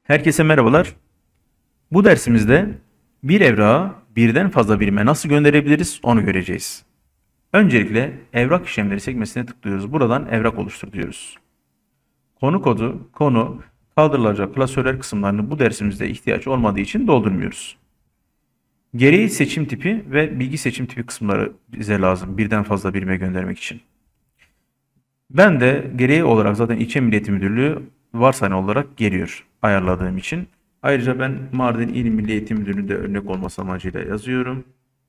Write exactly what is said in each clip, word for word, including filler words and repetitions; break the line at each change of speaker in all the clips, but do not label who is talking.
Herkese merhabalar. Bu dersimizde bir evrağı birden fazla birime nasıl gönderebiliriz onu göreceğiz. Öncelikle evrak işlemleri sekmesine tıklıyoruz. Buradan evrak oluştur diyoruz. Konu kodu, konu, kaldırılacak klasörler kısımlarını bu dersimizde ihtiyaç olmadığı için doldurmuyoruz. Gereği seçim tipi ve bilgi seçim tipi kısımları bize lazım birden fazla birime göndermek için. Ben de gereği olarak zaten İlçe Milli Müdürlüğü varsayılan olarak geliyor ayarladığım için. Ayrıca ben Mardin İl Milli Eğitim Müdürlüğü'nde örnek olması amacıyla yazıyorum.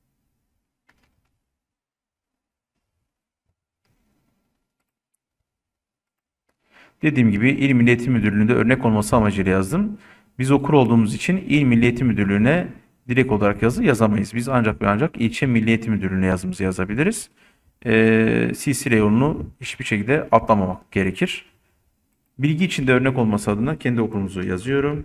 Dediğim gibi İl Milli Eğitim Müdürlüğü'nde örnek olması amacıyla yazdım. Biz okur olduğumuz için İl Milli Eğitim Müdürlüğü'ne direkt olarak yazı yazamayız. Biz ancak ve ancak İlçe Milli Eğitim Müdürlüğü'ne yazımızı yazabiliriz. Ee, silsile yolunu hiçbir şekilde atlamamak gerekir. Bilgi içinde örnek olması adına kendi okulumuzu yazıyorum.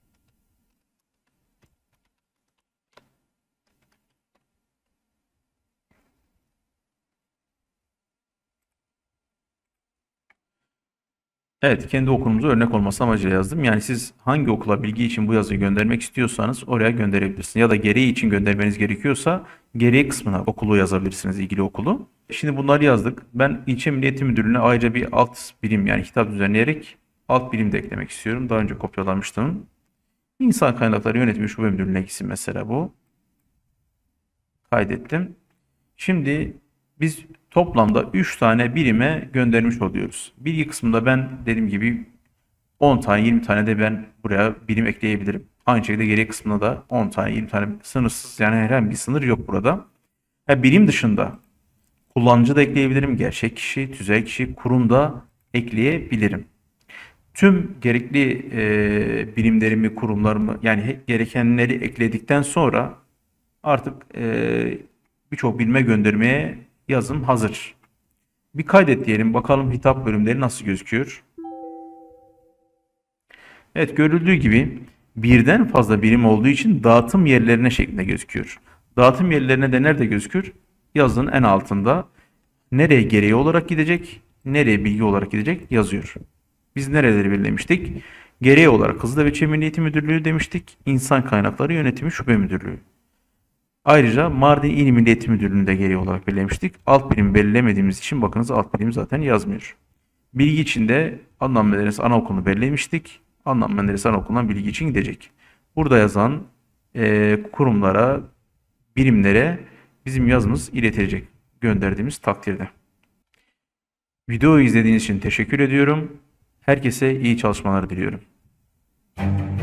Evet, kendi okulumuza örnek olması amacıyla yazdım. Yani siz hangi okula bilgi için bu yazıyı göndermek istiyorsanız oraya gönderebilirsiniz. Ya da gereği için göndermeniz gerekiyorsa gereği kısmına okulu yazabilirsiniz, ilgili okulu. Şimdi bunları yazdık. Ben İlçe Milli Eğitim Müdürlüğü'ne ayrıca bir alt birim yani hitap düzenleyerek alt birim de eklemek istiyorum. Daha önce kopyalamıştım. İnsan Kaynakları Yönetimi Şube Müdürlüğü'ne gitsin mesela bu. Kaydettim. Şimdi biz toplamda üç tane birime göndermiş oluyoruz. Bilgi kısmında ben dediğim gibi on tane yirmi tane de ben buraya birim ekleyebilirim. Aynı şekilde geri kısmında da on tane yirmi tane sınırsız, yani herhangi bir sınır yok burada. Ha, birim dışında kullanıcı da ekleyebilirim. Gerçek kişi, tüzel kişi, kurum da ekleyebilirim. Tüm gerekli e, birimlerimi, kurumlarımı yani gerekenleri ekledikten sonra artık e, birçok birime göndermeye yazım hazır. Bir kaydet diyelim, bakalım hitap bölümleri nasıl gözüküyor. Evet, görüldüğü gibi birden fazla birim olduğu için dağıtım yerlerine şeklinde gözüküyor. Dağıtım yerlerine de nerede gözükür? Yazının en altında nereye gereği olarak gidecek, nereye bilgi olarak gidecek yazıyor. Biz nereleri belirlemiştik? Gereği olarak Kızılderili Milli Eğitim Müdürlüğü demiştik. İnsan Kaynakları Yönetimi Şube Müdürlüğü. Ayrıca Mardin İl Milli Eğitim Müdürlüğü'nü de gereği olarak belirlemiştik. Alt birim belirlemediğimiz için bakınız alt birim zaten yazmıyor. Bilgi için de Adnan Menderes Anaokulu'nu belirlemiştik. Adnan Menderes Anaokulu'ndan bilgi için gidecek. Burada yazan e, kurumlara, birimlere bizim yazımız iletilecek gönderdiğimiz takdirde. Videoyu izlediğiniz için teşekkür ediyorum. Herkese iyi çalışmalar diliyorum.